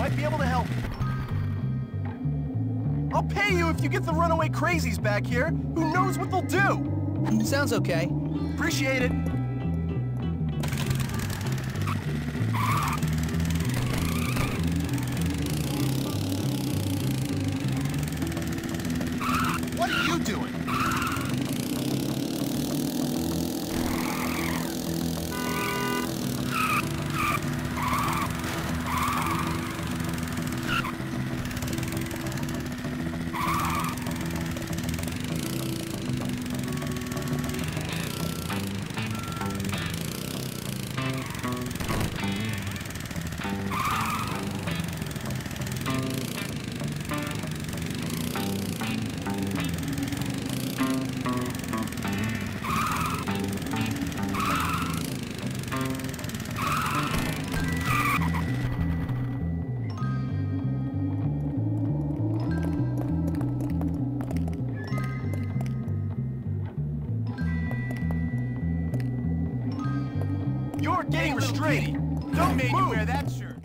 Might be able to help. I'll pay you if you get the runaway crazies back here. Who knows what they'll do? Sounds okay. Appreciate it. What are you doing? You're getting restrained. Don't move. Wear that shirt.